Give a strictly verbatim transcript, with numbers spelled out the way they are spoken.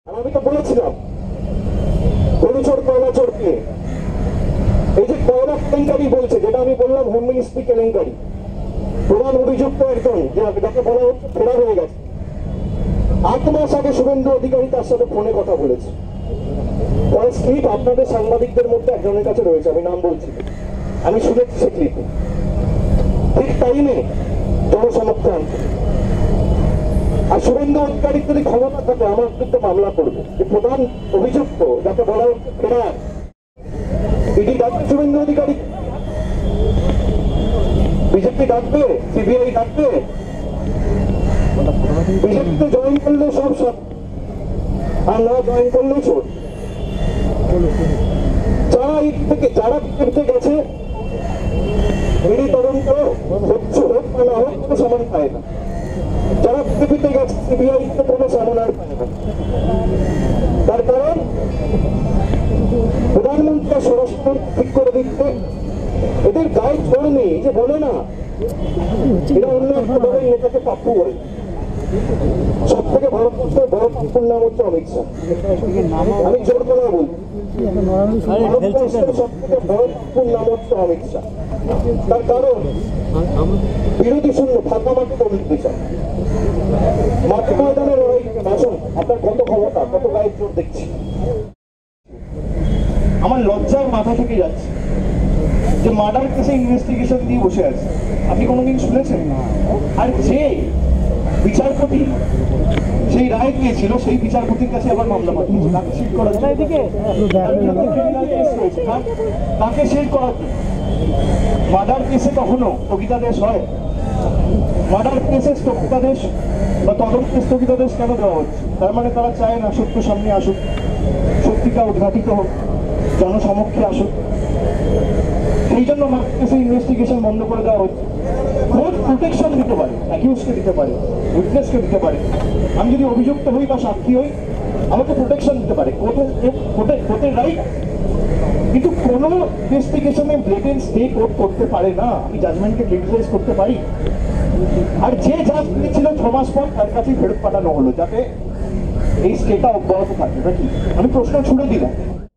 আর আমি তো বলেছিলাম গরুচোর কয়লা চোরকে, এই যে কয়লা কেলেঙ্কারি বলছে, যেটা আমি বললাম হোম মিনিস্ট্রি কেলেঙ্কারি, প্রধান অভিযুক্ত একজন যাকে বলা হচ্ছে ফেরার হয়ে গেছে। আট মাস আগে শুভেন্দু অধিকারী তার সাথে ফোনে কথা বলেছে। তার স্ক্রিপ্ট আপনাদের সাংবাদিকদের মধ্যে একজনের কাছে রয়েছে, আমি নাম বলছি, আমি শুনেছি সে ক্লিপ। ঠিক টাইমে জনসমর্থন আর শুভেন্দু অধিকারীর যদি ক্ষমতা থাকে আমার কিন্তু মামলা করবে। যে প্রধান অভিযুক্ত যাকে বলা হচ্ছে ফেরার, ইডি ডাকবে শুভেন্দু অধিকারী, বিজেপি ডাকবে, সিবিআই ডাকবে। বিজেপিতে জয়েন করলে সব সব, আর না জয়েন করলেও চোর। যারা ঈদ থেকে যারা বিজেপিতে গেছে ইডি তদন্ত হচ্ছে হোক বা না হোক কোনো সামান পায় না। যারা বিজেপিতে গেছে সিবিআই তে কোনো সামান আর পায় না। তার কারণ প্রধানমন্ত্রী স্বরাষ্ট্র ঠিক করে দিচ্ছে এদের গায়ে জোর নেই। যে বলে না এরা অন্য একটা দলের নেতাকে পাপ্পু বলে, সব থেকে ভারতবর্ষের বড় পাপ্পুর নাম হচ্ছে অমিত শাহ। আমি জোর করে বলি ভারতবর্ষের সব থেকে বড় পাপ্পুর নাম হচ্ছে অমিত শাহ। তার কারণ বিরোধী শূন্য ফাঁকা মাটি করতে চায়, মাঠ ময়দানে লড়াই। আসুন আপনার কত ক্ষমতা, কত গায়ের জোর দেখছি। আমার লজ্জায় মাথা থেকে যাচ্ছে যে মার্ডার কেসে ইনভেস্টিগেশন দিয়ে বসে আছে। আপনি কোনোদিন শুনেছেন? আর যে বিচারপতি সেই রায় দিয়েছিল সেই বিচারপতির কাছে আবার মামলা পাঠিয়েছে তাকে শিট করার জন্য, তাকে শিট করার জন্য। মার্ডার কেসে কখনো স্থগিতাদেশ হয়? মার্ডার কেসে স্থগিতাদেশ বা তদন্তে স্থগিতাদেশ কেন দেওয়া হচ্ছে? তার মানে তারা চায় না সত্য সামনে আসুক, সত্যিটা উদ্ঘাটিত হোক, জনসমক্ষে আসুক। সেই জন্য মার্ডার কেসে ইনভেস্টিগেশন বন্ধ করে দেওয়া হচ্ছে। কোর্ট প্রোটেকশন দিতে পারে, অ্যাকিউজকে দিতে পারে, উইটনেসকে দিতে পারে। আমি যদি অভিযুক্ত হই বা সাক্ষী হই আমাকে প্রোটেকশন দিতে পারে, কোর্টের কোর্টের রাইট। কিন্তু কোনো ইনভেস্টিগেশনে ব্লেটেন্ট স্টে কোর্ট করতে পারে না। আমি জাজমেন্টকে ক্রিটিসাইজ করতে পারি। আর যে জাজ দিয়েছিল ছ মাস পর তার কাছেই ফেরত পাঠানো হলো যাতে এই স্টেটা অব্যাহত থাকে নাকি? আমি প্রশ্ন ছুড়ে দিলাম।